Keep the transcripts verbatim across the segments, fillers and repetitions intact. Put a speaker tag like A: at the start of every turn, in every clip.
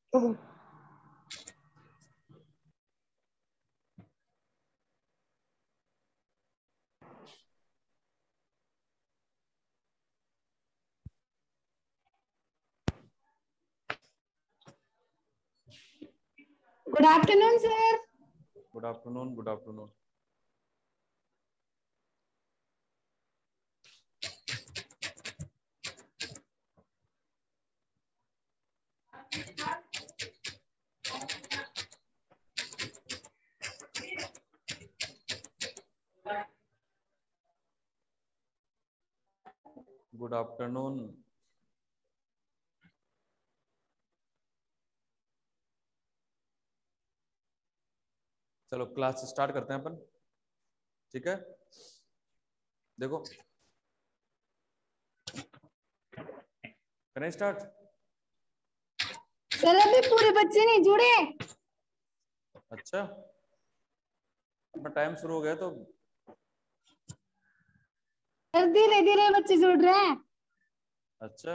A: Good afternoon sir.
B: Good afternoon. Good afternoon. Good afternoon. चलो class start करते हैं अपन, ठीक है। देखो करें स्टार्ट।
A: सर अभी पूरे बच्चे नहीं जुड़े।
B: अच्छा, अपना टाइम शुरू हो गया तो
A: सर धीरे धीरे बच्चे जुड़ रहे हैं।
B: अच्छा,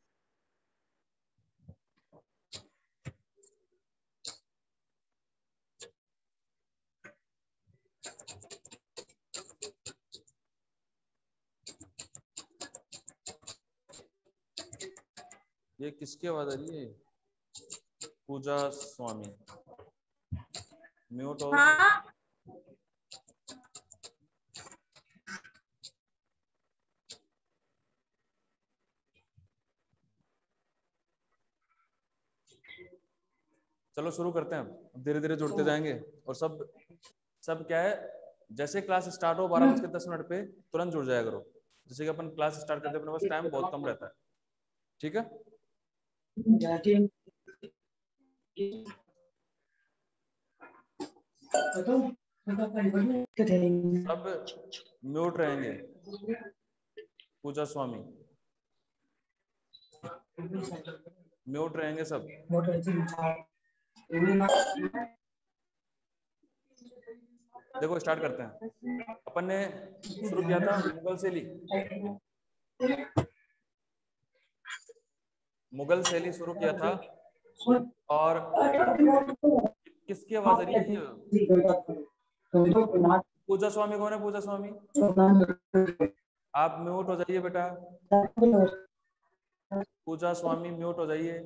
B: ये किसकी आवाज आ रही है? पूजा स्वामी म्यूट हो।
A: हाँ।
B: चलो शुरू करते हैं, धीरे धीरे जुड़ते जाएंगे। और सब सब क्या है, जैसे क्लास स्टार्ट हो बारह बज के दस मिनट पे तुरंत जुड़ जाया करो। जैसे कि अपन क्लास स्टार्ट करते हैं, अपने पास टाइम बहुत कम रहता है, ठीक है। सब म्यूट रहेंगे। पूजा स्वामी म्यूट रहेंगे सब। देखो स्टार्ट करते हैं। अपन ने शुरू किया था मुगल शैली, मुगल शैली शुरू किया था। और किसकी आवाज आ रही है? पूजा स्वामी कौन है? पूजा स्वामी आप म्यूट हो जाइए बेटा। पूजा स्वामी म्यूट हो जाइए।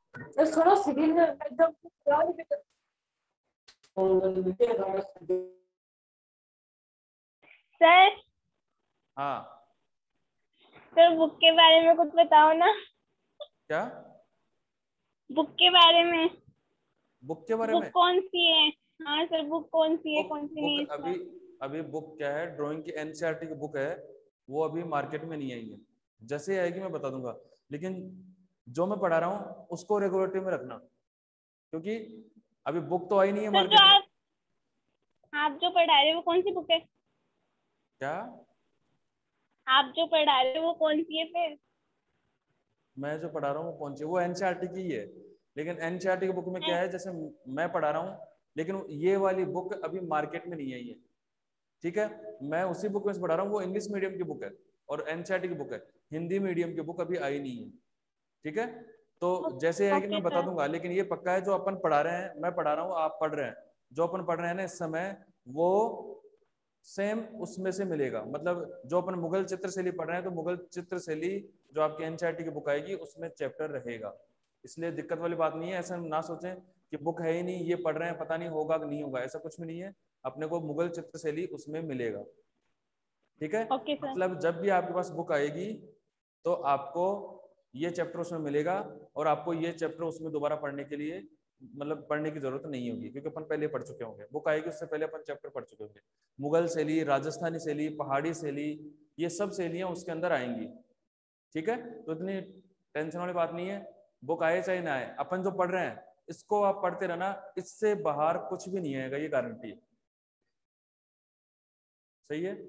C: सर
B: हाँ
C: सर बुक के बारे में कुछ बताओ ना।
B: क्या?
C: बुक के बारे में।
B: बुक के बारे
C: बुक
B: में?
C: कौन सी है? हाँ सर बुक कौन सी है,
B: बुक
C: कौन सी
B: बुक
C: नहीं है
B: अभी
C: इसमें?
B: अभी बुक क्या है, ड्राइंग की एनसीईआरटी की बुक है, वो अभी मार्केट में नहीं आई है। जैसे आएगी मैं बता दूंगा, लेकिन जो मैं पढ़ा रहा हूँ उसको रेगुलेटरी में रखना, क्योंकि अभी बुक तो आई नहीं है
C: सर जो
B: मार्केट में।
C: आप आप जो पढ़ा रहे हो वो कौन सी बुक है?
B: क्या?
C: आप जो पढ़ा रहे हो वो कौन सी है फिर?
B: मैं जो पढ़ा रहा हूँ वो कौन सी? वो एनसीईआरटी की ही है, लेकिन एनसीईआरटी की बुक में क्या है, जैसे मैं पढ़ा रहा हूँ, लेकिन ये वाली बुक अभी मार्केट में नहीं आई है, ठीक है। मैं उसी बुक में से पढ़ा रहा हूँ, वो इंग्लिश मीडियम की बुक है और एनसीईआरटी की बुक है। हिंदी मीडियम की बुक अभी आई नहीं है, ठीक है। तो जैसे आएगी मैं
C: ओके
B: बता
C: सर।
B: दूंगा, लेकिन ये पक्का है जो अपन पढ़ा रहे हैं, मैं पढ़ा रहा हूँ, आप पढ़ रहे हैं, जो अपन पढ़ रहे हैं ना इस समय, वो सेम उसमें से मिलेगा। मतलब जो अपन मुगल चित्रशैली पढ़ रहे हैं, तो मुगल चित्रशैली जो आपकी एनसीईआरटी की बुक आएगी उसमें चैप्टर रहेगा। इसलिए दिक्कत वाली बात नहीं है। ऐसा ना सोचें कि बुक है ही नहीं, ये पढ़ रहे हैं, पता नहीं होगा कि नहीं होगा, ऐसा कुछ भी नहीं है। अपने को मुगल चित्रशैली उसमें मिलेगा, ठीक है।
C: Okay sir.
B: मतलब जब भी आपके पास बुक आएगी तो आपको ये चैप्टर उसमें मिलेगा, और आपको ये चैप्टर उसमें दोबारा पढ़ने के लिए मतलब पढ़ने की जरूरत नहीं होगी, क्योंकि अपन पहले पढ़ चुके होंगे। बुक आएगी उससे पहले अपन चैप्टर पढ़ चुके होंगे। मुगल शैली, राजस्थानी शैली, पहाड़ी शैली, ये सब शैलियां उसके अंदर आएंगी, ठीक है। तो इतनी टेंशन वाली बात नहीं है। बुक आए चाहे ना आए, अपन जो पढ़ रहे हैं इसको आप पढ़ते रहना, इससे बाहर कुछ भी नहीं आएगा, ये गारंटी है। सही है?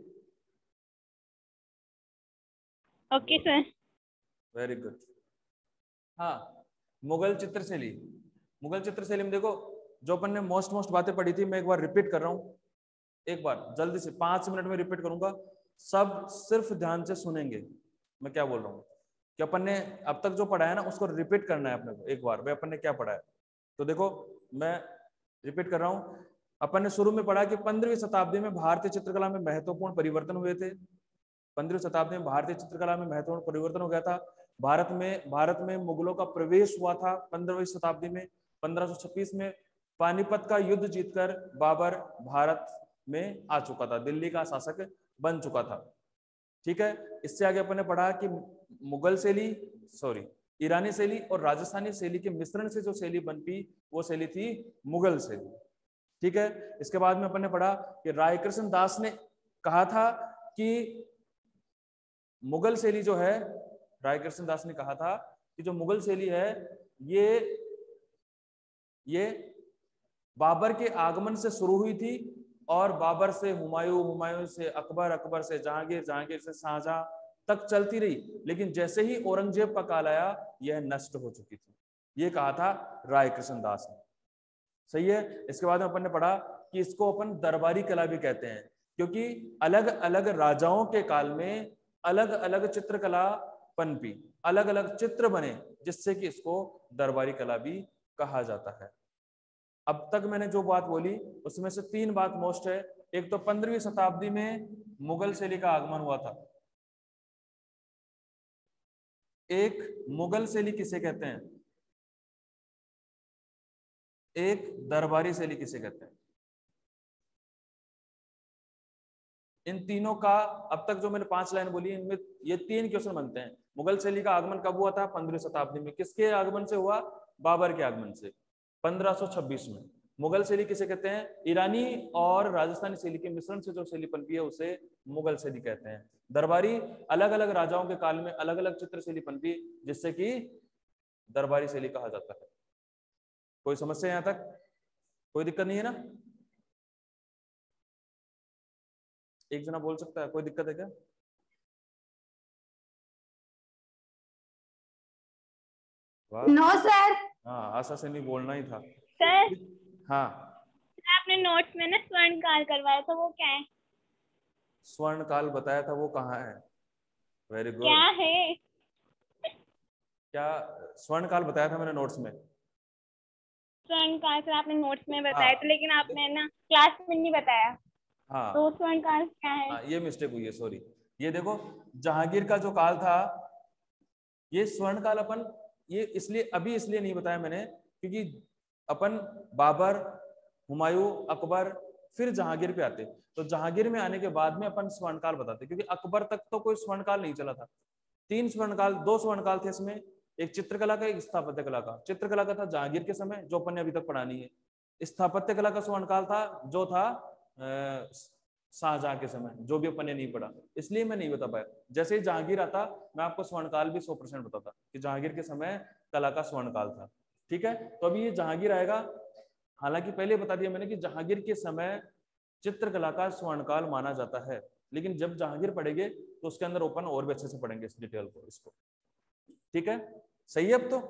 C: Okay sir.
B: Very good. हाँ, मुगल चित्रशैली, मुगल चित्रशैली में देखो, जो अपन ने मोस्ट मोस्ट बातें पढ़ी थी, मैं एक बार रिपीट कर रहा हूँ, एक बार जल्दी से पांच मिनट में रिपीट करूंगा। सब सिर्फ ध्यान से सुनेंगे मैं क्या बोल रहा हूँ। कि अपन ने अब तक जो पढ़ा है ना उसको रिपीट करना है अपने को एक बार। भाई अपन ने क्या पढ़ा है, तो देखो मैं रिपीट कर रहा हूं, अपन ने शुरू में पढ़ा कि पंद्रहवीं शताब्दी में भारतीय चित्रकला में महत्वपूर्ण परिवर्तन हुए थे। पंद्रहवीं शताब्दी में भारतीय चित्रकला में महत्वपूर्ण परिवर्तन हो गया था। भारत में भारत में मुगलों का प्रवेश हुआ था पंद्रहवीं शताब्दी में। पंद्रह सौ छब्बीस में पानीपत का युद्ध जीतकर बाबर भारत में आ चुका था, दिल्ली का शासक बन चुका था। ठीक है, इससे आगे अपन ने पढ़ा कि मुगल शैली सॉरी ईरानी शैली और राजस्थानी शैली के मिश्रण से जो शैली बन पी वो शैली थी मुगल शैली। ठीक है, इसके बाद में अपन ने पढ़ा कि राय कृष्ण दास ने कहा था कि मुगल शैली जो है, राय कृष्ण दास ने कहा था कि जो मुगल शैली है ये ये बाबर के आगमन से शुरू हुई थी और बाबर से हुमायूं, हुमायूं से अकबर, अकबर से जहांगीर, जहांगीर से शाहजहां तक चलती रही, लेकिन जैसे ही औरंगजेब का काल आया यह नष्ट हो चुकी थी। ये कहा था राय कृष्ण दास ने। सही है। इसके बाद में अपन ने पढ़ा कि इसको अपन दरबारी कला भी कहते हैं, क्योंकि अलग अलग राजाओं के काल में अलग अलग चित्रकला पनपी, अलग अलग चित्र बने, जिससे कि इसको दरबारी कला भी कहा जाता है। अब तक मैंने जो बात बोली उसमें से तीन बात मोस्ट है। एक तो पंद्रहवीं शताब्दी में मुगल शैली का आगमन हुआ था। एक मुगल शैली किसे कहते हैं, एक दरबारी शैली किसे कहते हैं। इन तीनों का अब तक जो मैंने पांच लाइन बोली इनमें ये तीन क्वेश्चन बनते हैं। मुगल शैली का आगमन कब हुआ था? पंद्रहवीं शताब्दी में। किसके आगमन से हुआ? बाबर के आगमन से पंद्रह सौ छब्बीस में। मुगल शैली किसे कहते हैं? ईरानी और राजस्थानी शैली के मिश्रण से जो शैली पनपी है उसे मुगल शैली कहते हैं। दरबारी, अलग अलग राजाओं के काल में अलग अलग चित्र शैली पनपी, जिससे कि दरबारी शैली कहा जाता है। कोई समस्या यहां तक? कोई दिक्कत नहीं है ना? एक जना बोल सकता है, कोई दिक्कत है क्या?
A: No sir.
B: हाँ, आशा से नहीं बोलना ही था।
C: सर
B: हाँ,
C: आपने नोट्स में ना स्वर्ण काल करवाया था, वो क्या है?
B: स्वर्ण काल बताया था, वो कहाँ है? Very good.
C: क्या है?
B: क्या स्वर्ण काल बताया था मैंने नोट्स में?
C: स्वर्ण काल सर आपने नोट्स में बताया
B: हाँ,
C: था, लेकिन आपने ना क्लास में नहीं बताया।
B: हाँ
C: तो स्वर्ण काल क्या है?
B: हाँ, ये मिस्टेक हुई है, सॉरी। ये देखो, जहांगीर का जो काल था ये स्वर्ण काल अपन ये इसलिए अभी इसलिए नहीं बताया मैंने क्योंकि अपन बाबर, हुमायूं, अकबर फिर जहांगीर पे आते, तो जहांगीर में आने के बाद में अपन स्वर्ण काल बताते, क्योंकि अकबर तक तो कोई स्वर्ण काल नहीं चला था। तीन स्वर्ण काल, दो स्वर्ण काल थे इसमें, एक चित्रकला का, एक स्थापत्य कला का। चित्रकला का था जहांगीर के समय, जो अपन ने अभी तक पढ़ा नहीं है। स्थापत्य कला का स्वर्ण काल था जो था शाहजहां के समय, जो भी अपन ने नहीं पढ़ा, इसलिए मैं नहीं बता पाया। जैसे ही जहांगीर आता मैं आपको स्वर्ण काल भी सौ परसेंट बताता कि जहांगीर के समय कला का स्वर्ण काल था। ठीक है, तो अभी ये जहांगीर आएगा। हालांकि पहले बता दिया मैंने कि जहांगीर के समय चित्रकला का स्वर्ण काल माना जाता है, लेकिन जब जहांगीर पढ़ेंगे तो उसके अंदर ओपन और भी अच्छे से पढ़ेंगे इस डिटेल को, इसको। ठीक है, सही है अब तो?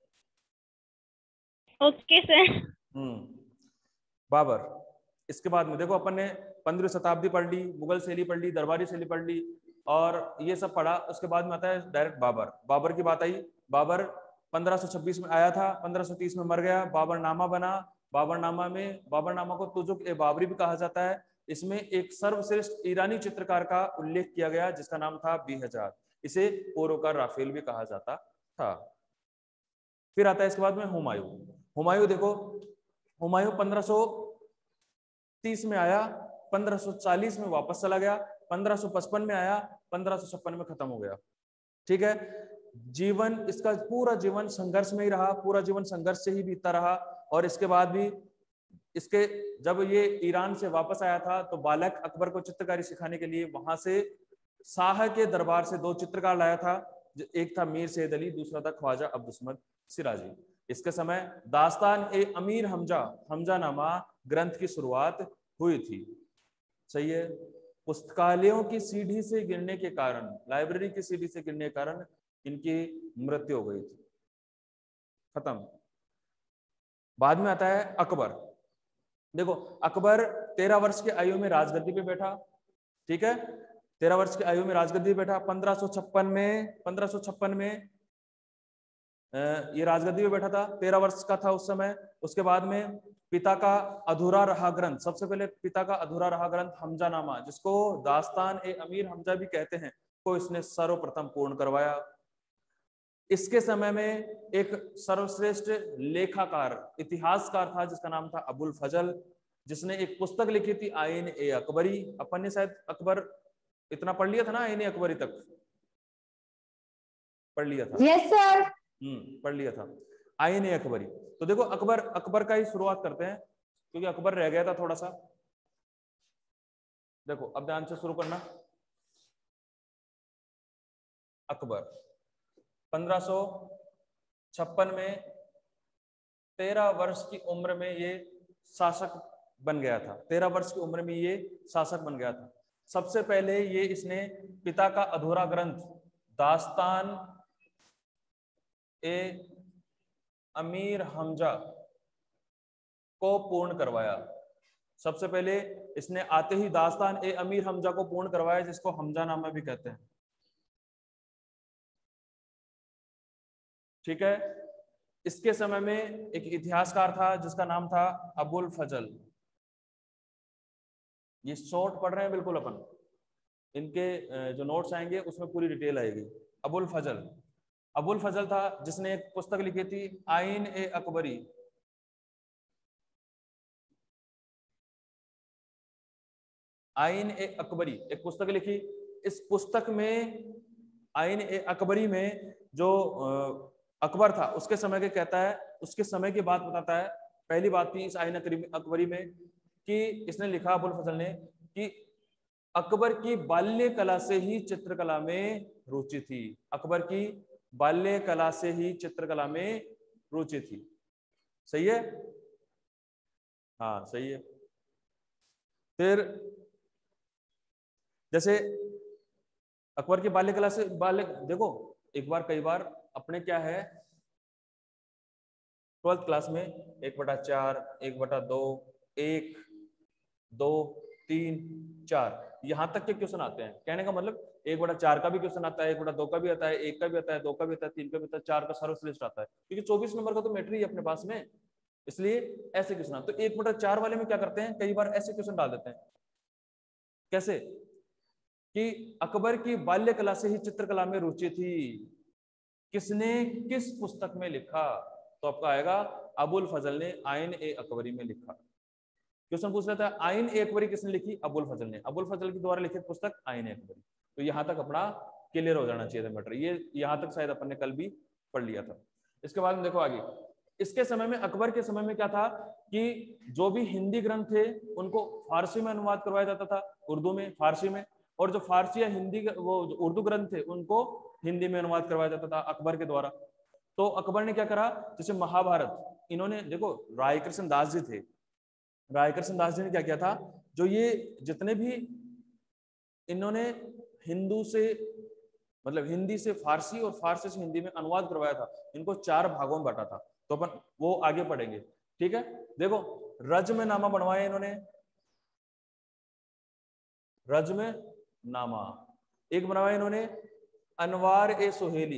C: Okay sir.
B: हम्म बाबर। इसके बाद में देखो अपन ने पंद्रहवीं शताब्दी पढ़ ली, मुगल शैली पढ़ ली, दरबारी शैली पढ़ ली और ये सब पढ़ा। उसके बाद में आता है डायरेक्ट बाबर। बाबर की बात आई। बाबर पंद्रह सौ छब्बीस में आया था, पंद्रह सौ तीस में मर गया, बाबरनामा बना। बाबरनामा में बाबरनामा को तुजुक ए बाबरी भी कहा जाता है। इसमें एक सर्वश्रेष्ठ ईरानी चित्रकार का उल्लेख किया गया जिसका नाम था बेहजार। इसे पूर्वकार राफेल भी कहा जाता था। फिर आता है इसके बाद में हुमायूं। हुमायूं देखो, हुमायूं पंद्रह सौ तीस में आया, पंद्रह सौ चालीस में वापस चला गया, पंद्रह सौ पचपन में आया, पंद्रह सौ छप्पन में खत्म हो गया। ठीक है, जीवन इसका पूरा जीवन संघर्ष में ही रहा, पूरा जीवन संघर्ष से ही बीतता रहा। और इसके बाद भी इसके जब ये ईरान से वापस आया था तो बालक अकबर को चित्रकारी सिखाने के लिए वहां से शाह के दरबार से दो चित्रकार लाया था। एक था मीर सैयद अली, दूसरा था ख्वाजा अब्दुस्समद सिराजी। इसके समय दास्तान ए अमीर हमजा हमजा नामा ग्रंथ की शुरुआत हुई थी। सही है। पुस्तकालयों की सीढ़ी से गिरने के कारण, लाइब्रेरी की सीढ़ी से गिरने के कारण इनकी मृत्यु हो गई थी। खत्म। बाद में आता है अकबर। देखो, अकबर तेरह वर्ष की आयु में राजगद्दी पे बैठा। ठीक है, तेरह वर्ष की आयु में राजगद्दी पे बैठा। पंद्रह सौ छप्पन में पंद्रह सौ छप्पन में ये राजगद्दी पे बैठा था, तेरह वर्ष का था उस समय। उसके बाद में पिता का अधूरा रहा ग्रंथ, सबसे पहले पिता का अधूरा रहा ग्रंथ हमजानामा, जिसको दास्तान ए अमीर हमजा भी कहते हैं, को इसने सर्वप्रथम पूर्ण करवाया। इसके समय में एक सर्वश्रेष्ठ लेखाकार इतिहासकार था जिसका नाम था अबुल फजल, जिसने एक पुस्तक लिखी थी आईन ए अकबरी। अपन ने शायद अकबर इतना पढ़ लिया था ना, आईन ए अकबरी तक पढ़ लिया था।
A: Yes sir.
B: हम्म पढ़ लिया था आईन ए अकबरी। तो देखो अकबर अकबर का ही शुरुआत करते हैं, क्योंकि अकबर रह गया था थोड़ा सा। देखो अब ध्यान से शुरू करना। अकबर पंद्रह सौ छप्पन में तेरह वर्ष की उम्र में ये शासक बन गया था। तेरह वर्ष की उम्र में ये शासक बन गया था। सबसे पहले ये इसने पिता का अधूरा ग्रंथ दास्तान ए अमीर हमजा को पूर्ण करवाया। सबसे पहले इसने आते ही दास्तान ए अमीर हमजा को पूर्ण करवाया, जिसको हमजानामा भी कहते हैं। ठीक है। इसके समय में एक इतिहासकार था जिसका नाम था अबुल फजल। ये शॉर्ट पढ़ रहे हैं बिल्कुल अपन, इनके जो नोट्स आएंगे उसमें पूरी डिटेल आएगी। अबुल फजल अबुल फजल था जिसने एक पुस्तक लिखी थी आईन ए अकबरी। आईन ए अकबरी एक पुस्तक लिखी। इस पुस्तक में आईन ए अकबरी में जो अकबर था उसके समय के कहता है, उसके समय की बात बताता है। पहली बात थी इस आईन अकबरी में कि इसने लिखा अबुल फजल ने कि अकबर की बाल्य कला से ही चित्रकला में रुचि थी। अकबर की बाल्य कला से ही चित्रकला में रुचि थी। सही है? हाँ सही है। फिर जैसे अकबर की बाल्य कला से बाल्य, देखो एक बार कई बार अपने क्या है ट्वेल्थ क्लास में एक बटा चार, एक बटा दो, एक, दो, तीन, चार, यहां तक के क्वेश्चन आते हैं। कहने का मतलब एक बटा चार का भी क्वेश्चन आता है, एक बटा दो का भी आता है, एक का भी आता है, दो का भी आता है, तीन का भी आता है, चार का सर्वश्रेष्ठ आता है, क्योंकि चौबीस नंबर का तो मैट्री है अपने पास में, इसलिए ऐसे क्वेश्चन। तो एक बटा चार वाले में क्या करते हैं, कई बार ऐसे क्वेश्चन डाल देते हैं। कैसे कि अकबर की बाल्य कला से ही चित्रकला में रुचि थी, किसने किस पुस्तक में लिखा? तो आपका आएगा अबुल फजल ने आईन ए अकबरी में लिखा। क्वेश्चन पूछ रहा था आईन ए अकबरी किसने लिखी? अबुल फजल ने। अबुल फजल के द्वारा लिखित पुस्तक आईन ए अकबरी। तो यहां तक अपना क्लियर हो जाना चाहिए था मैटर। ये यहां तक शायद अपन ने कल भी पढ़ लिया था। इसके बाद में देखो आगे, इसके समय में अकबर के समय में क्या था कि जो भी हिंदी ग्रंथ थे उनको फारसी में अनुवाद करवाया जाता था, उर्दू में, फारसी में, और जो फारसी या हिंदी वो उर्दू ग्रंथ थे उनको हिंदी में अनुवाद करवाया जाता था अकबर के द्वारा। तो अकबर ने क्या करा, जैसे महाभारत, इन्होंने देखो राय कृष्ण दास जी थे, राय कृष्ण दास जी ने क्या किया था, जो ये जितने भी इन्होंने हिंदू से मतलब हिंदी से फारसी और फारसी से हिंदी में अनुवाद करवाया था, इनको चार भागों में बांटा था। तो अपन वो आगे पढ़ेंगे। ठीक है। देखो रज्मनामा बनवाया इन्होंने, रज्मनामा। एक बनवाया इन्होंने अनवार ए सुहेली,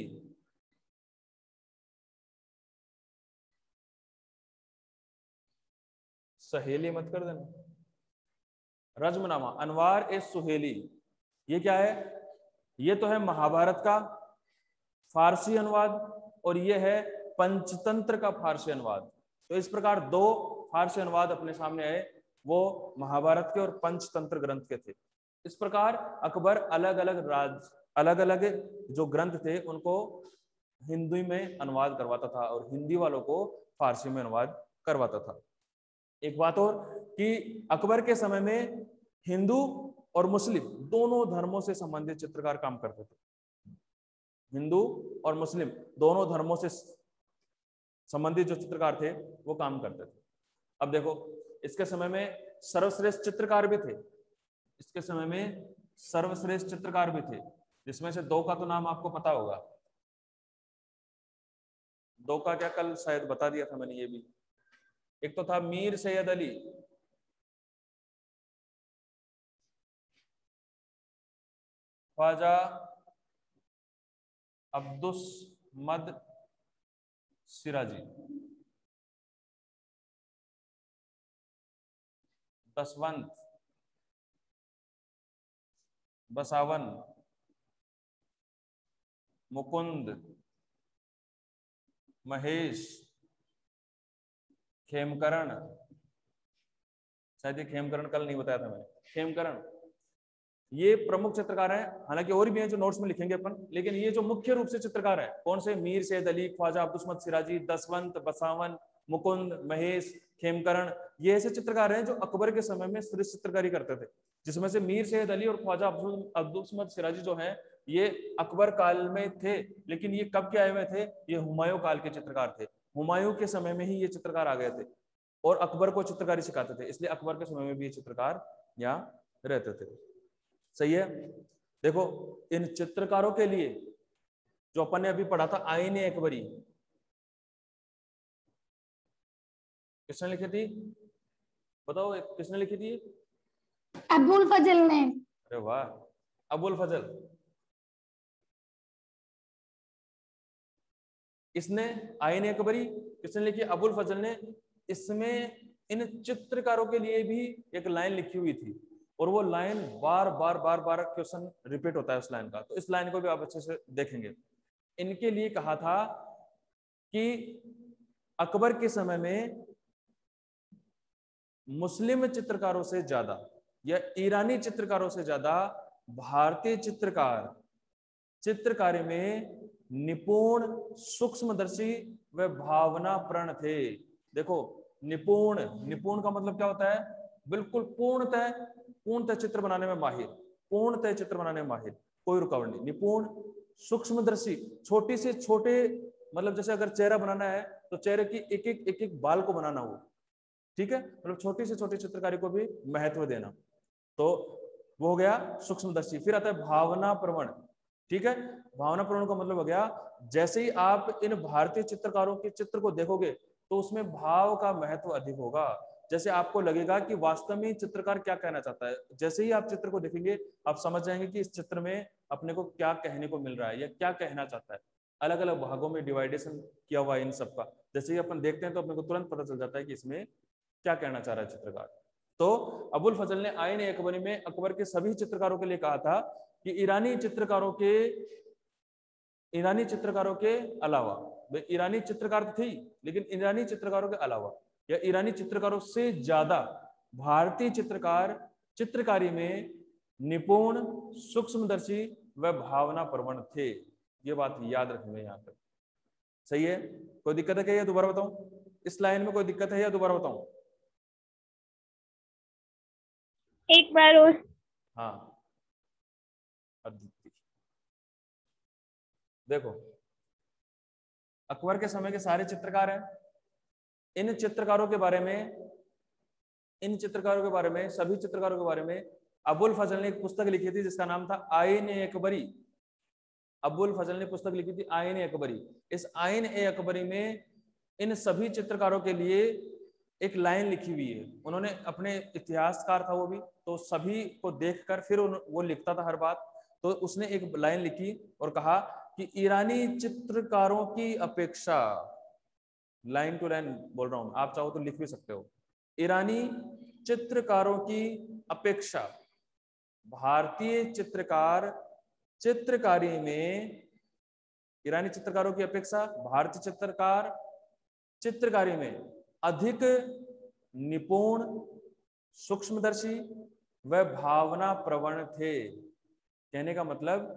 B: सहेली मत कर देना, रज्मनामा अनवार ए सुहेली। ये क्या है? ये तो है महाभारत का फारसी अनुवाद, और ये है पंचतंत्र का फारसी अनुवाद। तो इस प्रकार दो फारसी अनुवाद अपने सामने आए, वो महाभारत के और पंचतंत्र ग्रंथ के थे। इस प्रकार अकबर अलग अलग राज्य अलग अलग जो ग्रंथ थे उनको हिंदी में अनुवाद करवाता था और हिंदी वालों को फारसी में अनुवाद करवाता था। एक बात और कि अकबर के समय में हिंदू और मुस्लिम दोनों धर्मों से संबंधित चित्रकार काम करते थे। हिंदू और मुस्लिम दोनों धर्मों से संबंधित जो चित्रकार थे वो काम करते थे। अब देखो इसके समय में सर्वश्रेष्ठ चित्रकार भी थे, इसके समय में सर्वश्रेष्ठ चित्रकार भी थे, जिसमें से दो का तो नाम आपको पता होगा। दो का क्या कल शायद बता दिया था मैंने ये भी। एक तो था मीर सैयद अली, ख्वाजा अब्दुस मद सिराजी, दसवंत, बसावन, मुकुंद, महेश, खेमकरण, शायद ये खेमकरण कल नहीं बताया था मैंने, खेमकरण, ये प्रमुख चित्रकार हैं। हालांकि और भी हैं जो नोट्स में लिखेंगे अपन, लेकिन ये जो मुख्य रूप से चित्रकार है कौन से, मीर सैयद अली, ख्वाजा अब्दुल सिराजी, दसवंत, बसावन, मुकुंद, महेश, खेमकरण, ये ऐसे चित्रकार हैं जो अकबर के समय में श्रेष्ठ चित्रकारी करते थे, जिसमें से मीर सैयद अली और ख्वाजा अब्दुल अब्दुल सिराजी जो हैं ये अकबर काल में थे, लेकिन ये कब के आए हुए थे, ये हुमायूं काल के चित्रकार थे। हुमायूं के समय में ही ये चित्रकार आ गए थे और अकबर को चित्रकारी सिखाते थे, इसलिए अकबर के समय में भी ये चित्रकार यहाँ रहते थे। सही है। देखो इन चित्रकारों के लिए जो अपन ने अभी पढ़ा था आईन अकबरी, किसने लिखी थी बताओ, किसने लिखी थी?
A: अबुल फजल ने।
B: अरे वाह, अबुल फजल। इसने आईन अकबरी किसने लिखी? अबुल फजल ने। इसमें इन चित्रकारों के लिए भी एक लाइन लिखी हुई थी और वो लाइन बार बार बार बार क्वेश्चन रिपीट होता है उस लाइन का, तो इस लाइन को भी आप अच्छे से देखेंगे। इनके लिए कहा था कि अकबर के समय में मुस्लिम चित्रकारों से ज्यादा या ईरानी चित्रकारों से ज्यादा भारतीय चित्रकार चित्रकारी में निपुण, सूक्ष्मदर्शी व भावनाप्रण थे। देखो निपुण, निपुण का मतलब क्या होता है? बिल्कुल पूर्णतः पूर्णतः चित्र बनाने में माहिर, पूर्णतः चित्र बनाने में माहिर, कोई रुकावट नहीं। निपुण, सूक्ष्मदर्शी, छोटी से छोटे, मतलब जैसे अगर चेहरा बनाना है तो चेहरे की एक एक एक एक बाल को बनाना हो, ठीक है, मतलब छोटी से छोटी चित्रकारी को भी महत्व देना, तो वो हो गया सूक्ष्मदर्शी। फिर आता है भावना प्रवण, ठीक है, भावना प्रवण का मतलब हो गया जैसे ही आप इन भारतीय चित्रकारों के चित्र को देखोगे तो उसमें भाव का महत्व अधिक होगा, जैसे आपको लगेगा कि वास्तव में चित्रकार क्या कहना चाहता है। जैसे ही आप चित्र को देखेंगे आप समझ जाएंगे कि इस चित्र में अपने को क्या कहने को मिल रहा है या क्या कहना चाहता है। अलग अलग भागों में डिवाइडेशन किया हुआ है इन सबका, जैसे ही अपन देखते हैं तो अपने को तुरंत पता चल जाता है कि इसमें क्या कहना चाह रहा है चित्रकार। तो अबुल फजल ने आईन अकबरी में अकबर के सभी चित्रकारों के लिए कहा था कि ईरानी चित्रकारों के ईरानी चित्रकारों के अलावा, ईरानी चित्रकार थी लेकिन ईरानी चित्रकारों के अलावा या ईरानी चित्रकारों से ज्यादा भारतीय चित्रकार चित्रकारी में निपुण, सूक्ष्मदर्शी व भावना प्रवण थे। ये बात याद रखेंगे यहाँ पर। सही है। कोई दिक्कत है क्या? दोबारा बताऊं, इस लाइन में कोई दिक्कत है या दोबारा बताऊं?
C: एक बार और।
B: हाँ अदिति, देखो अकबर के समय के सारे चित्रकार हैं, इन चित्रकारों के बारे में इन चित्रकारों के बारे में सभी चित्रकारों के बारे में अबुल फजल ने एक पुस्तक लिखी थी जिसका नाम था आईन अकबरी। अबुल फजल ने पुस्तक लिखी थी आईन अकबरी। इस आईन अकबरी में इन सभी चित्रकारों के लिए एक लाइन लिखी हुई है। उन्होंने अपने इतिहासकार था वो भी, तो सभी को देखकर फिर वो लिखता था हर बात, तो उसने एक लाइन लिखी और कहा कि ईरानी चित्रकारों की अपेक्षा, लाइन टू लाइन बोल रहा हूं, आप चाहो तो लिख भी सकते हो, ईरानी चित्रकारों की अपेक्षा भारतीय चित्रकार चित्रकारी में ईरानी चित्रकारों की अपेक्षा भारतीय चित्रकार चित्रकारी में अधिक निपुण, सूक्ष्मदर्शी व भावना प्रवण थे। कहने का मतलब,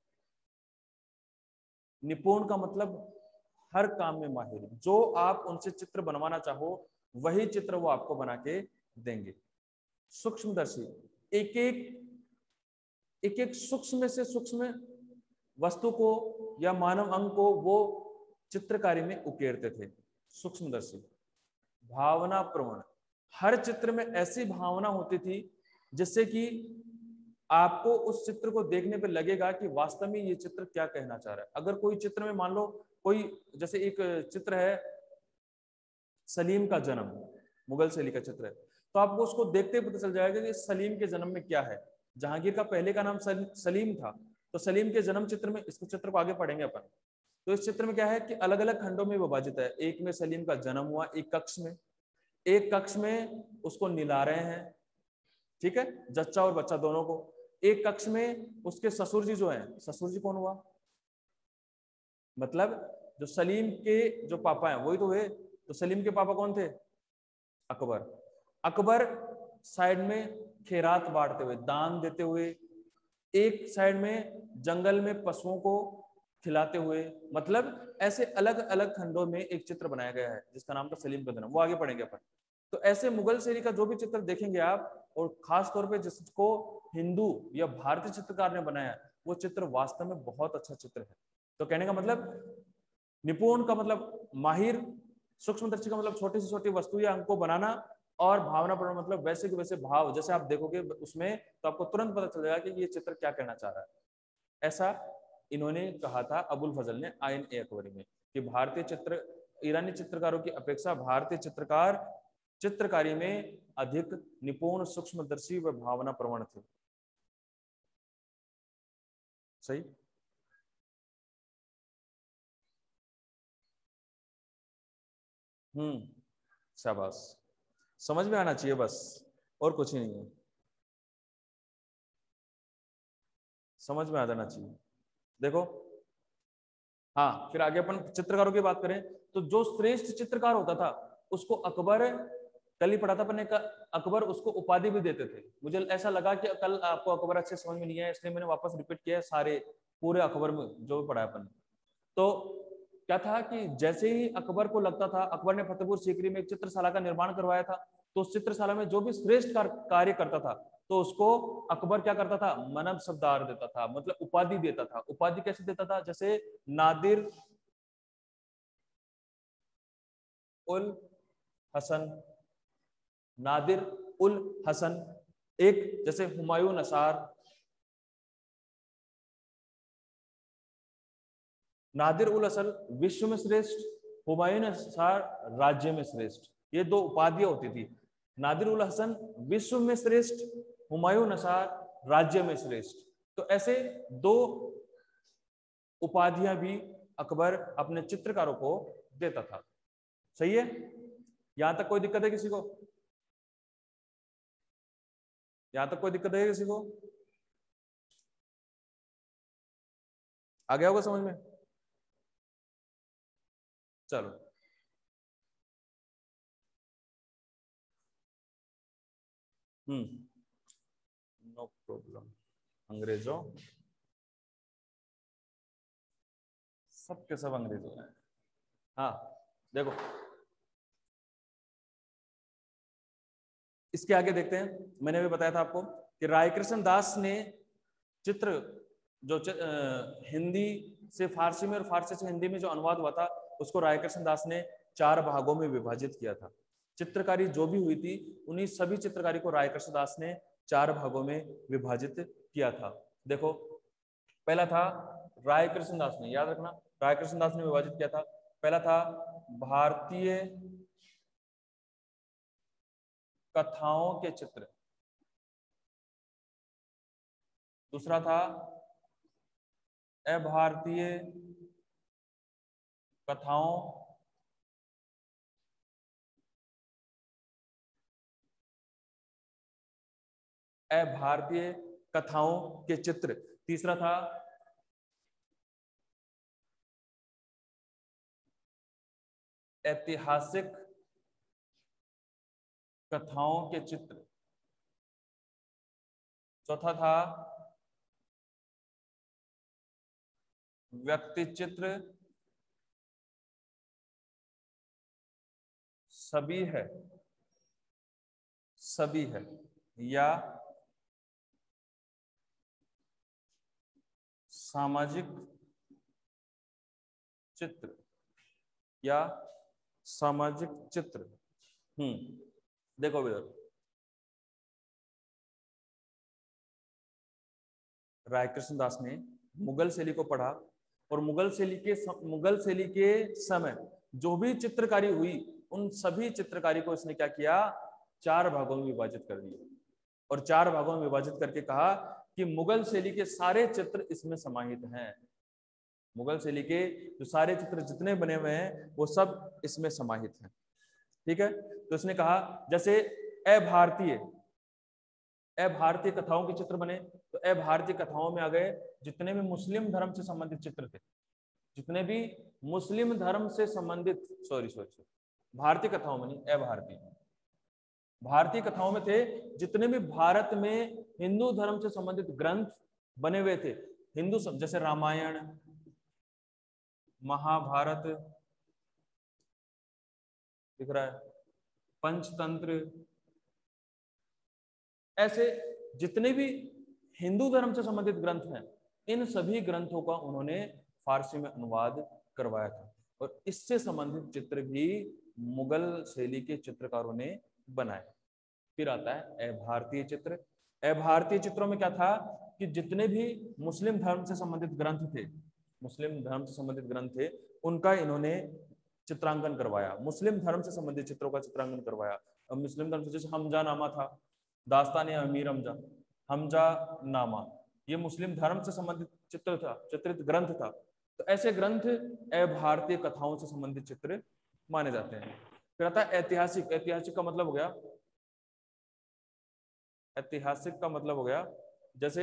B: निपुण का मतलब हर काम में माहिर, जो आप उनसे चित्र बनवाना चाहो वही चित्र वो आपको बना के देंगे। सूक्ष्मदर्शी, एक एक एक एक सूक्ष्म से सूक्ष्म वस्तु को या मानव अंग को वो चित्रकारी में उकेरते थे। सूक्ष्मदर्शी। भावना प्रवण, हर चित्र में ऐसी भावना होती थी जिससे कि आपको उस चित्र को देखने पे लगेगा कि वास्तव में ये चित्र क्या कहना चाह रहा है। अगर कोई चित्र में मान लो कोई, जैसे एक चित्र है सलीम का जन्म, मुगल शैली का चित्र है, तो आपको उसको देखते ही पता चल जाएगा कि सलीम के जन्म में क्या है। जहांगीर का पहले का नाम सलीम था, तो सलीम के जन्म चित्र में, इसके चित्र को आगे पढ़ेंगे अपन, तो इस चित्र में क्या है कि अलग अलग खंडों में विभाजित है। एक में सलीम का जन्म हुआ, एक कक्ष में, एक कक्ष में उसको निला रहे हैं, ठीक है, जच्चा और बच्चा दोनों को। एक कक्ष में उसके ससुर जी जो हैं, ससुर जी कौन हुआ, मतलब जो सलीम के जो पापा हैं वही तो हुए। तो सलीम के पापा कौन थे, अकबर। अकबर साइड में खैरात बांटते हुए, दान देते हुए, एक साइड में जंगल में पशुओं को खिलाते हुए, मतलब ऐसे अलग अलग खंडों में एक चित्र बनाया गया है जिसका नाम था सलीम का जन्म। वो आगे पढ़ेंगे अपन। तो ऐसे मुगल शैली का जो भी चित्र देखेंगे आप, और खास तौर पे जिसको हिंदू या भारतीय चित्रकार ने बनाया, वो चित्र वास्तव में बहुत अच्छा चित्र है। तो कहने का मतलब निपुण का मतलब माहिर, सूक्ष्मदर्शी का मतलब छोटी से छोटी वस्तु या अंक को बनाना, और भावनापूर्ण मतलब वैसे के वैसे भाव, जैसे आप देखोगे उसमें तो आपको तुरंत पता चल जाएगा कि ये चित्र क्या कहना चाह रहा है। ऐसा इन्होंने कहा था अबुल फजल ने आयन ए अकबरी में, कि भारतीय चित्र ईरानी चित्रकारों की अपेक्षा भारतीय चित्रकार चित्रकारी में अधिक निपुण, सूक्ष्मदर्शी व भावना प्रवण थे। सही। हम्म, शाबाश, समझ में आना चाहिए बस, और कुछ ही नहीं है, समझ में आ जाना चाहिए। देखो, हाँ, फिर आगे अपन चित्रकारों की बात करें तो जो श्रेष्ठ चित्रकार होता था उसको अकबर, कल ही पढ़ा था अपन, अकबर उसको उपाधि भी देते थे। मुझे ऐसा लगा कि कल आपको अकबर अच्छे समझ में नहीं आया, इसलिए मैंने वापस रिपीट किया है सारे पूरे अकबर में जो भी पढ़ा अपन। तो क्या था कि जैसे ही अकबर को लगता था, अकबर ने फतेहपुर सीकरी में एक चित्रशाला का निर्माण करवाया था, तो उस चित्रशाला में जो भी श्रेष्ठ कार्य करता था तो उसको अकबर क्या करता था, मनब शब्दार देता था, मतलब उपाधि देता था। उपाधि कैसे देता था, जैसे नादिर उल हसन, नादिर उल हसन, एक जैसे हुमायूं नसार, नादिर उल हसन विश्व में श्रेष्ठ, हुमायूं नसार राज्य में श्रेष्ठ, ये दो उपाधियां होती थी। नादिर उल हसन विश्व में श्रेष्ठ, हुमायूं नसार राज्य में श्रेष्ठ। तो ऐसे दो उपाधियां भी अकबर अपने चित्रकारों को देता था। सही है, यहां तक कोई दिक्कत है किसी को, यहां तक कोई दिक्कत है किसी को, आ गया होगा समझ में। चलो, हम्म, नो प्रॉब्लम। अंग्रेजों, सब के सब अंग्रेजों हैं। हाँ देखो, इसके आगे देखते हैं। मैंने भी बताया था आपको कि रायकृष्ण दास ने चित्र जो च, आ, हिंदी से फारसी में और फारसी से हिंदी में जो अनुवाद हुआ था उसको रायकृष्ण दास ने चार भागों में विभाजित किया था। चित्रकारी जो भी हुई थी उन्हीं सभी चित्रकारी को रायकृष्ण दास ने चार भागों में विभाजित किया था। देखो, पहला था रायकृष्ण दास ने, याद रखना, रायकृष्ण दास ने विभाजित किया था। पहला था भारतीय कथाओं के चित्र, दूसरा था अभारतीय कथाओं अभारतीय कथाओं के चित्र, तीसरा था ऐतिहासिक कथाओं के चित्र, चौथा था व्यक्ति चित्र सभी है, सभी है या सामाजिक चित्र या सामाजिक चित्र। हम्म, देखो भैया, रायकृष्ण दास ने मुगल शैली को पढ़ा और मुगल शैली के मुगल शैली के समय जो भी चित्रकारी हुई उन सभी चित्रकारी को इसने क्या किया, चार भागों में विभाजित कर दिया, और चार भागों में विभाजित करके कहा कि मुगल शैली के सारे चित्र इसमें समाहित हैं। मुगल शैली के जो सारे चित्र जितने बने हुए हैं वो सब इसमें समाहित हैं। ठीक है, तो इसने कहा जैसे अभारतीय अभारतीय कथाओं के चित्र बने, तो अभारतीय कथाओं में आ गए जितने भी मुस्लिम धर्म से संबंधित चित्र थे, जितने भी मुस्लिम धर्म से संबंधित सॉरी सॉरी सॉरी भारतीय कथाओं में नहीं, अभारतीय भारतीय कथाओं में थे जितने भी भारत में हिंदू धर्म से संबंधित ग्रंथ बने हुए थे, हिंदू जैसे रामायण, महाभारत दिख रहा है, पंचतंत्र, ऐसे जितने भी हिंदू धर्म से संबंधित ग्रंथ हैं, इन सभी ग्रंथों का उन्होंने फारसी में अनुवाद करवाया था और इससे संबंधित चित्र भी मुगल शैली के चित्रकारों ने बनाए। फिर आता है अभारतीय चित्र। अभारतीय चित्रों में क्या था कि जितने भी मुस्लिम धर्म से संबंधित ग्रंथ थे मुस्लिम धर्म से संबंधित ग्रंथ थे उनका इन्होंने चित्रांकन करवाया, मुस्लिम धर्म से संबंधित चित्रों का चित्रांकन करवाया। अब मुस्लिम धर्म से जैसे हमजा नामा था, दास्तान अमीर हमजा हमजा नामा, ये मुस्लिम धर्म से संबंधित चित्र था, चित्रित ग्रंथ था। तो ऐसे ग्रंथ अभारतीय कथाओं से संबंधित चित्र माने जाते हैं। फिर आता है ऐतिहासिक। ऐतिहासिक का मतलब हो गया ऐतिहासिक का मतलब हो गया जैसे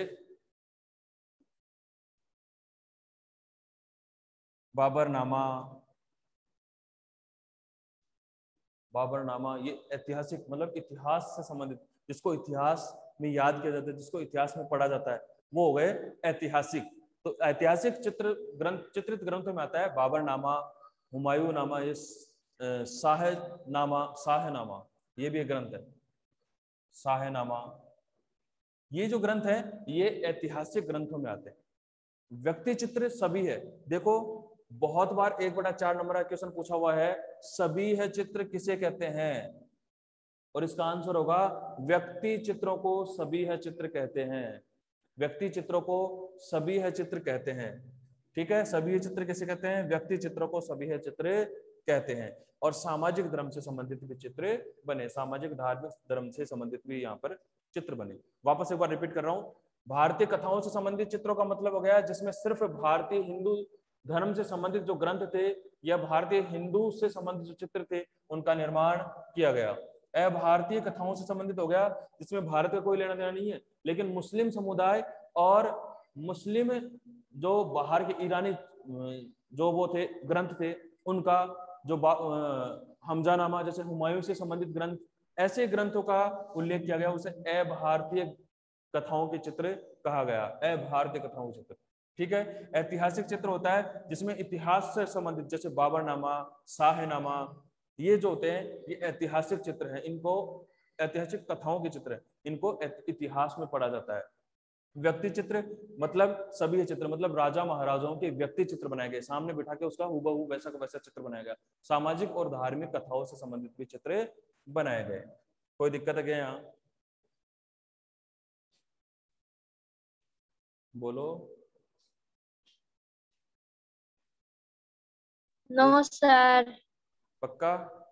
B: बाबरनामा बाबरनामा ये ऐतिहासिक मतलब इतिहास से संबंधित, जिसको इतिहास में याद किया जाता है, जिसको इतिहास में पढ़ा जाता है, वो हो गए ऐतिहासिक। तो ऐतिहासिक चित्र ग्रंथ चित्रित ग्रंथों में आता है बाबरनामा, हुमायूं नामा, ये शाहनामा शाहनामा ये भी एक ग्रंथ है, शाहनामा। ये जो ग्रंथ है ये ऐतिहासिक ग्रंथों में आते हैं। व्यक्ति चित्र सभी है, देखो बहुत बार एक बटा चार नंबर का क्वेश्चन पूछा हुआ है, सभी है चित्र किसे कहते हैं, और इसका आंसर होगा व्यक्ति चित्रों को सभी है चित्र कहते हैं। व्यक्ति चित्रों को सभी है चित्र कहते हैं। ठीक है, सभी है चित्र किसे कहते हैं, व्यक्ति चित्रों को सभी है चित्र कहते हैं। और सामाजिक धर्म से संबंधित भी चित्र बने, सामाजिक धार्मिक धर्म से संबंधित भी यहाँ पर चित्र बने। वापस एक बार रिपीट कर रहा हूँ, भारतीय कथाओं से संबंधित चित्रों का मतलब हो गया जिसमें सिर्फ भारतीय हिंदू धर्म से संबंधित जो ग्रंथ थे या भारतीय हिंदू से संबंधित जो चित्र थे उनका निर्माण किया गया। अभारतीय कथाओं से संबंधित हो गया जिसमें भारत का कोई लेना देना नहीं है, लेकिन मुस्लिम समुदाय और मुस्लिम जो बाहर के ईरानी जो वो थे ग्रंथ थे उनका जो हमजानामा जैसे हुमायूं से संबंधित ग्रंथ, ऐसे ग्रंथों का उल्लेख किया गया, उसे अभारतीय कथाओं के चित्र कहा गया, अभारतीय कथाओं के चित्र। ठीक है, ऐतिहासिक चित्र होता है जिसमें इतिहास से संबंधित जैसे बाबरनामा, शाहनामा, ये जो होते हैं ये ऐतिहासिक चित्र हैं, इनको ऐतिहासिक कथाओं के चित्र हैं, इनको इतिहास में पढ़ा जाता है। व्यक्ति चित्र मतलब सभी चित्र मतलब राजा महाराजाओं के व्यक्ति चित्र बनाए गए, सामने बिठा के उसका हूबहू वैसा का वैसा चित्र बनाया गया। सामाजिक और धार्मिक कथाओं से संबंधित भी चित्र बनाए गए। कोई दिक्कत है क्या यहाँ? बोलो।
C: No sir.
B: पक्का?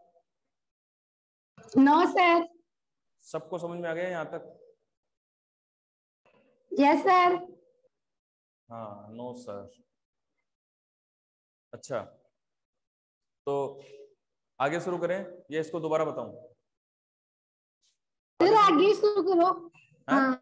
A: No sir.
B: सबको समझ में आ गया यहाँ तक?
A: Yes sir.
B: हाँ, नो सर। अच्छा, तो आगे शुरू करें या इसको दोबारा बताऊं?
A: सर आगे शुरू करो। हाँ,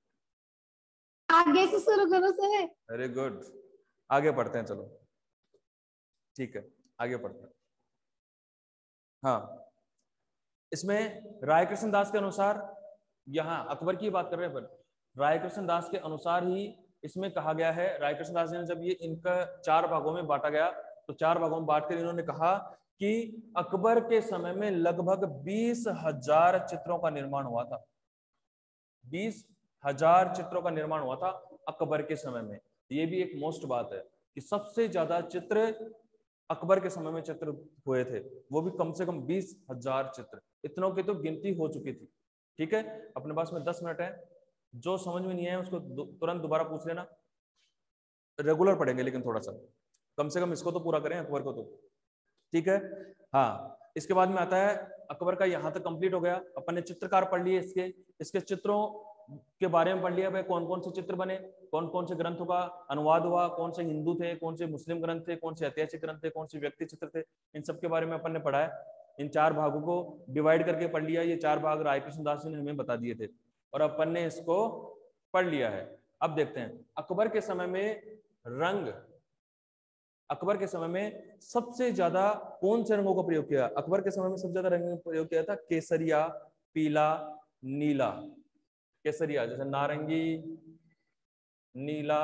A: आगे से शुरू करो सर।
B: वेरी गुड, आगे पढ़ते हैं, चलो ठीक है आगे पढ़ते हैं। हाँ, इसमें राय कृष्ण दास के अनुसार, यहाँ अकबर की बात कर रहे हैं पर राय कृष्ण दास के अनुसार ही इसमें कहा गया है। राय कृष्ण दास ने जब ये इनका चार भागों में बांटा गया तो चार भागों में बांटकर इन्होंने कहा कि अकबर के समय में लगभग बीस हजार चित्रों का निर्माण हुआ था। बीस हजार चित्रों का निर्माण हुआ था अकबर के समय में। ये भी एक मोस्ट बात है कि सबसे ज्यादा चित्र अकबर के समय में चित्र हुए थे, वो भी कम से कम बीस हजार चित्र। इतनों की तो गिनती हो चुकी थी। ठीक है, अपने पास में दस मिनट है, जो समझ में नहीं आया उसको तुरंत दोबारा पूछ लेना। रेगुलर पढ़ेंगे लेकिन थोड़ा सा, कम से कम इसको तो पूरा करें अकबर को तो। ठीक है, हाँ, इसके बाद में आता है अकबर का, यहाँ तक कंप्लीट हो गया। अपन ने चित्रकार पढ़ लिए, इसके इसके चित्रों के बारे में पढ़ लिया भाई, कौन कौन से चित्र बने, कौन कौन से ग्रंथों का अनुवाद हुआ, कौन से हिंदू थे, कौन से मुस्लिम ग्रंथ थे, कौन से ऐतिहासिक ग्रंथ थे, कौन से व्यक्ति चित्र थे, इन सब के बारे में अपन ने पढ़ा है। इन चार भागों को डिवाइड करके पढ़ लिया। ये चार भाग रायकृष्ण दास जी ने हमें बता दिए थे और अपन ने इसको पढ़ लिया है। अब देखते हैं अकबर के समय में रंग, अकबर के समय में सबसे ज्यादा कौन से रंगों का प्रयोग किया? अकबर के समय में सबसे ज्यादा रंगों का प्रयोग किया था केसरिया, पीला, नीला। केसरिया जैसे नारंगी, नीला,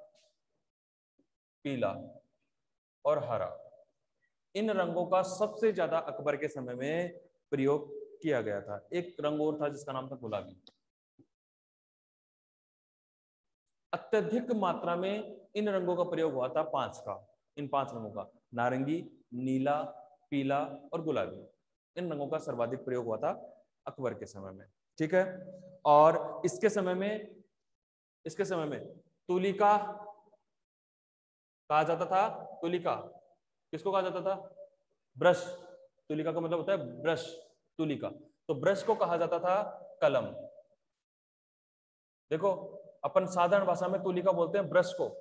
B: पीला और हरा, इन रंगों का सबसे ज्यादा अकबर के समय में प्रयोग किया गया था। एक रंग और था जिसका नाम था गुलाबी। अत्यधिक मात्रा में इन रंगों का प्रयोग हुआ था पांच का, इन पांच रंगों का, नारंगी, नीला, पीला और गुलाबी। इन रंगों का सर्वाधिक प्रयोग हुआ था अकबर के समय में। ठीक है। और इसके समय में इसके समय में तुलिका कहा जाता था। तुलिका किसको कहा जाता था? ब्रश। तुलिका का मतलब होता है ब्रश, तुलिका। तो ब्रश को कहा जाता था कलम। देखो अपन साधारण भाषा में तुलिका बोलते हैं ब्रश को,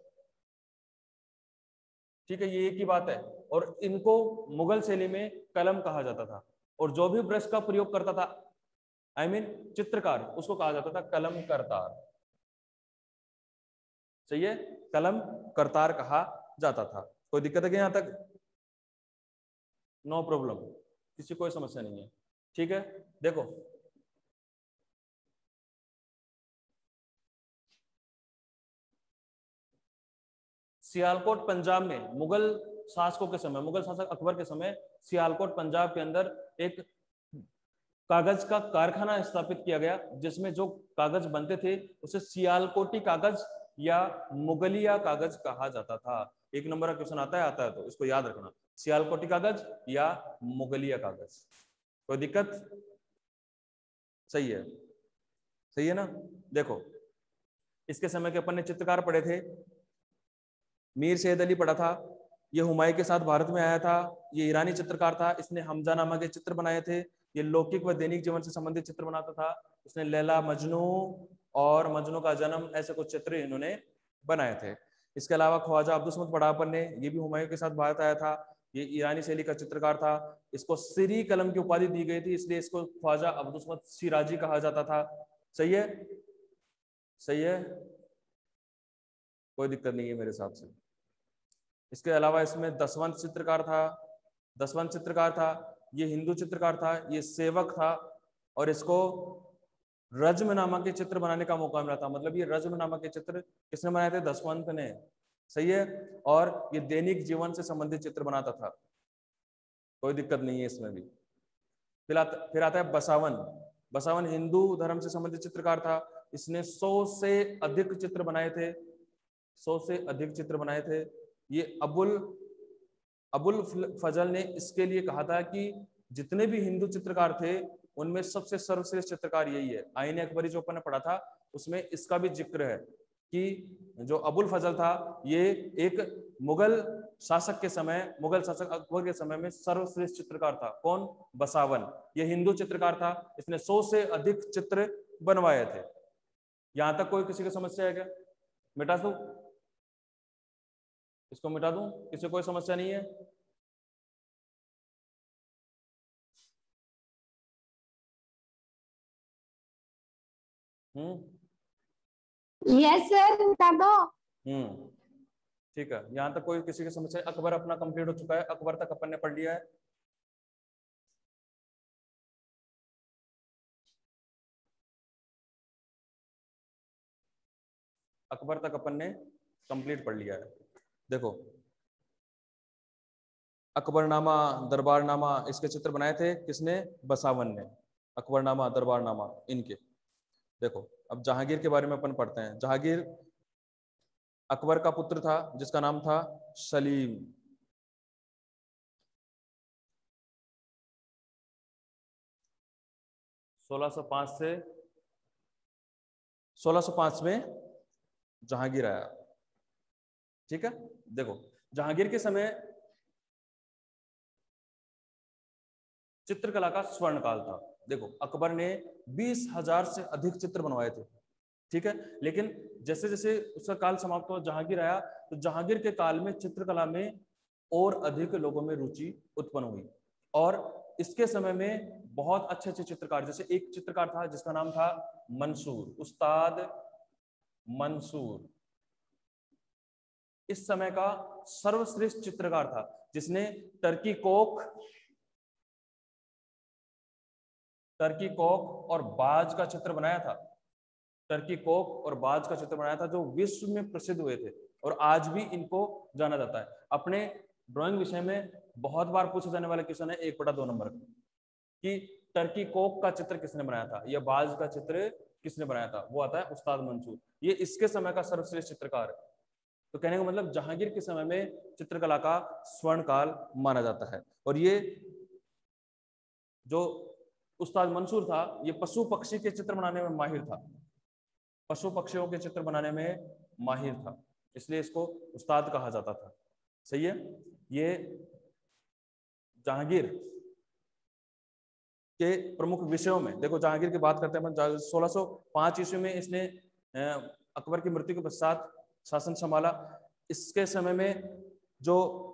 B: ठीक है, ये एक ही बात है। और इनको मुगल शैली में कलम कहा जाता था। और जो भी ब्रश का प्रयोग करता था, आई I मीन mean, चित्रकार, उसको कहा जाता था कलम करतार। सही है, कलम करतार कहा जाता था। कोई दिक्कत है कि यहां तक? नो प्रॉब्लम, किसी कोई समस्या नहीं है। ठीक है। देखो सियालकोट पंजाब में मुगल शासकों के समय, मुगल शासक अकबर के समय सियालकोट पंजाब के अंदर एक कागज का कारखाना स्थापित किया गया, जिसमें जो कागज बनते थे उसे सियालकोटी कागज या मुगलिया कागज कहा जाता था। एक नंबर का क्वेश्चन आता है आता है तो इसको याद रखना, सियालकोटी कागज या मुगलिया कागज। कोई दिक्कत? सही है, सही है ना। देखो इसके समय के अपन ने चित्रकार पढ़े थे, मीर सैयद अली पढ़ा था, ये हुमायूं के साथ भारत में आया था, ये ईरानी चित्रकार था, इसने हमजा नामा के चित्र बनाए थे, ये लौकिक व दैनिक जीवन से संबंधित चित्र बनाता था, इसने लैला मजनू और मजनू का जन्म ऐसे कुछ चित्र इन्होंने बनाए थे। इसके अलावा ख्वाजा अब्दुल समद पढ़ा अपन ने, ये भी हुमायूं के साथ भारत आया था, ये ईरानी शैली का चित्रकार था, इसको सिरी कलम की उपाधि दी गई थी, इसलिए इसको ख्वाजा अब्दुल समद शिराजी कहा जाता था। सही है, सही है, कोई दिक्कत नहीं है मेरे हिसाब से। इसके अलावा इसमें दसवंत चित्रकार था, दसवंत चित्रकार था, ये हिंदू चित्रकार था, ये सेवक था, और इसको रज्मनामा के चित्र बनाने का मौका मिला था। मतलब ये रज्मनामा के चित्र किसने बनाए थे? दसवंत ने। सही है। और ये दैनिक जीवन से संबंधित चित्र बनाता था, कोई दिक्कत नहीं है इसमें भी। फिर आता फिर आता है बसावन। बसावन हिंदू धर्म से संबंधित चित्रकार था, इसने सौ से अधिक चित्र बनाए थे, सौ से अधिक चित्र बनाए थे। ये अबुल अबुल फजल ने इसके लिए कहा था कि जितने भी हिंदू चित्रकार थे उनमें सबसे सर्वश्रेष्ठ चित्रकार यही है। आईने अकबरी जो अपन ने पढ़ा था उसमें इसका भी जिक्र है कि जो अबुल फजल था ये एक मुगल शासक के समय, मुगल शासक अकबर के समय में सर्वश्रेष्ठ चित्रकार था। कौन? बसावन। ये हिंदू चित्रकार था, इसने सौ से अधिक चित्र बनवाए थे। यहां तक कोई किसी की समस्या है क्या? मिटा दूं इसको, मिटा दूं? किसी कोई समस्या नहीं है? हम्म
A: यस सर, मिटा दो।
B: हम्म ठीक है, यहां तक कोई किसी की समस्या? अकबर अपना कंप्लीट हो चुका है, अकबर तक अपन ने पढ़ लिया है। अकबर तक अपन ने कंप्लीट पढ़ लिया है। देखो अकबरनामा, दरबारनामा, इसके चित्र बनाए थे किसने? बसावन ने। अकबरनामा, दरबारनामा इनके। देखो अब जहांगीर के बारे में अपन पढ़ते हैं। जहांगीर अकबर का पुत्र था जिसका नाम था सलीम। सोलह सौ पाँच से सोलह सौ पाँच में जहांगीर आया। ठीक है। देखो जहांगीर के समय चित्रकला का स्वर्ण काल था। देखो अकबर ने बीस हजार से अधिक चित्र बनवाए थे, ठीक है। लेकिन जैसे जैसे उसका काल समाप्त हुआ, जहांगीर आया, तो जहांगीर के काल में चित्रकला में और अधिक लोगों में रुचि उत्पन्न हुई और इसके समय में बहुत अच्छे अच्छे चित्रकार, जैसे एक चित्रकार था जिसका नाम था मंसूर, उस्ताद मंसूर, इस समय का सर्वश्रेष्ठ चित्रकार था, जिसने टर्की कोक टर्की कोक और बाज का चित्र बनाया था। टर्की कोक और बाज का चित्र बनाया था जो विश्व में प्रसिद्ध हुए थे और आज भी इनको जाना जाता है। अपने ड्राइंग विषय में बहुत बार पूछे जाने वाला क्वेश्चन है एक बटा दो नंबर कि टर्की कोक का चित्र किसने बनाया था या बाज का चित्र किसने बनाया था, वो आता है उस्ताद मंसूर। ये इसके समय का सर्वश्रेष्ठ चित्रकार है। तो कहने का मतलब जहांगीर के समय में चित्रकला का स्वर्ण काल माना जाता है। और ये जो उस्ताद मंसूर था ये पशु पक्षी के चित्र बनाने में माहिर था, पशु पक्षियों के चित्र बनाने में माहिर था, इसलिए इसको उस्ताद कहा जाता था। सही है। ये जहांगीर के प्रमुख विषयों में देखो, जहांगीर की बात करते हैं सोलह सौ पाँच ईस्वी में इसने अकबर की मृत्यु के पश्चात शासन संभाला। इसके समय में जो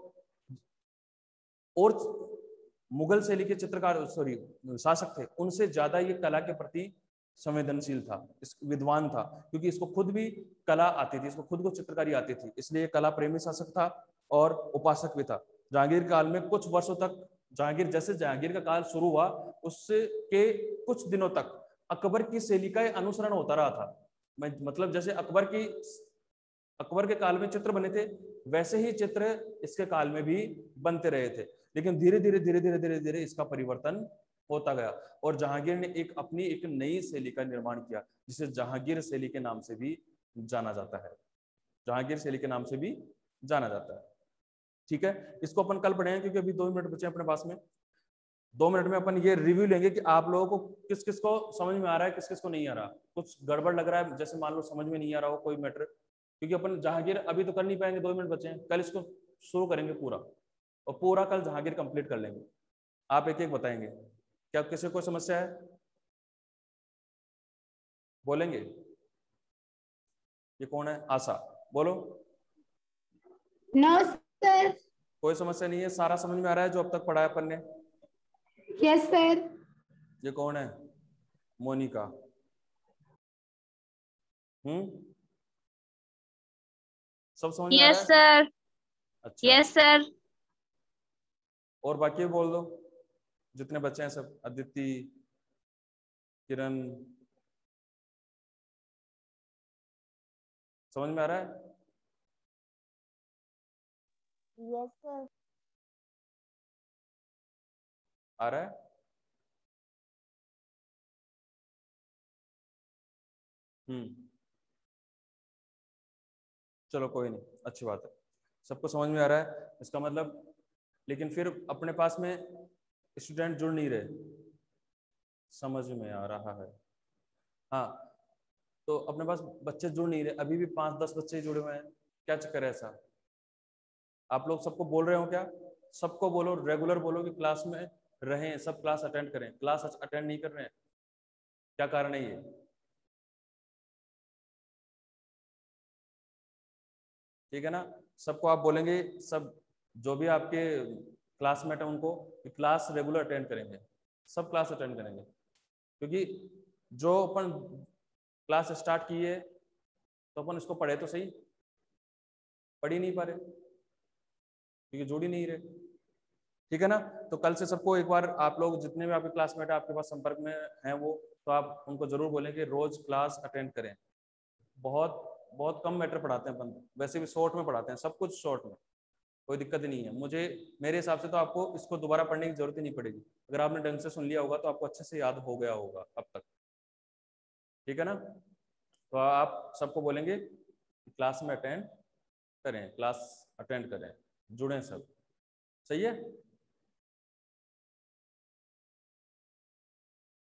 B: और मुगल शैली के चित्रकार सॉरी शासक थे उनसे ज्यादा ये कला के प्रति संवेदनशील था, इस विद्वान था, क्योंकि इसको खुद भी कला आती थी, इसको खुद को चित्रकारी आती थी, इसलिए कला प्रेमी शासक था और उपासक भी था। जहांगीर काल में कुछ वर्षों तक जहांगीर जैसे जहांगीर का काल शुरू हुआ उससे के कुछ दिनों तक अकबर की शैली का अनुसरण होता रहा था। मतलब जैसे अकबर की अकबर के काल में चित्र बने थे वैसे ही चित्र इसके काल में भी बनते रहे थे, लेकिन धीरे धीरे धीरे धीरे धीरे धीरे इसका परिवर्तन होता गया और जहांगीर ने एक अपनी एक नई शैली का निर्माण किया जिसे जहांगीर शैली के नाम से भी जाना जाता है। जहांगीर शैली के नाम से भी जाना जाता है। ठीक है, इसको अपन कल पढ़ेंगे क्योंकि अभी दो मिनट बचे अपने पास में। दो मिनट में अपन ये रिव्यू लेंगे कि आप लोगों को किस किस को समझ में आ रहा है, किस किस को नहीं आ रहा। कुछ गड़बड़ लग रहा है, जैसे मान लो समझ में नहीं आ रहा हो कोई मैटर, क्योंकि अपन जहांगीर अभी तो कर नहीं पाएंगे, दो मिनट बचे हैं, कल इसको शुरू करेंगे पूरा और पूरा कल जहांगीर कंप्लीट कर लेंगे। आप एक एक बताएंगे। क्या किसी को समस्या है? बोलेंगे। ये कौन है? आशा, बोलो।
A: No sir.
B: कोई समस्या नहीं है, सारा समझ में आ रहा है जो अब तक पढ़ा है अपन ने?
A: Yes sir.
B: ये कौन है? मोनिका। हम्म सब समझ में आ रहा है?
C: Yes sir.
B: अच्छा,
C: यस सर।
B: और बाकी बोल दो जितने बच्चे हैं सब। अदिति, किरण, समझ में आ रहा है?
C: Yes sir.
B: आ रहा है? हम्म चलो कोई नहीं, अच्छी बात है, सबको समझ में आ रहा है इसका मतलब। लेकिन फिर अपने पास में स्टूडेंट जुड़ नहीं रहे, समझ में आ रहा है? हाँ, तो अपने पास बच्चे जुड़ नहीं रहे, अभी भी पांच दस बच्चे जुड़े हुए हैं। क्या चक्कर है ऐसा? आप लोग सबको बोल रहे हो क्या? सबको बोलो, रेगुलर बोलो कि क्लास में रहें, सब क्लास अटेंड करें। क्लास अटेंड नहीं कर रहे हैं, क्या कारण है ये? ठीक है ना? सबको आप बोलेंगे, सब जो भी आपके क्लासमेट है उनको कि क्लास रेगुलर अटेंड करेंगे, सब क्लास अटेंड करेंगे, क्योंकि जो अपन क्लास स्टार्ट की है तो अपन इसको पढ़े तो सही, पढ़ ही नहीं पा रहे क्योंकि जुड़ ही नहीं रहे। ठीक है ना? तो कल से सबको एक बार आप लोग जितने भी आपके क्लासमेट है आपके पास संपर्क में हैं वो, तो आप उनको जरूर बोलें कि रोज क्लास अटेंड करें। बहुत बहुत कम मैटर पढ़ाते हैं अपन, वैसे भी शॉर्ट में पढ़ाते हैं, सब कुछ शॉर्ट में, कोई दिक्कत ही नहीं है। मुझे मेरे हिसाब से तो आपको इसको दोबारा पढ़ने की जरूरत ही नहीं पड़ेगी, अगर आपने ढंग से सुन लिया होगा तो आपको अच्छे से याद हो गया होगा अब तक। ठीक है ना? तो आप सबको बोलेंगे क्लास में अटेंड करें, क्लास अटेंड करें, जुड़ें सब। सही है?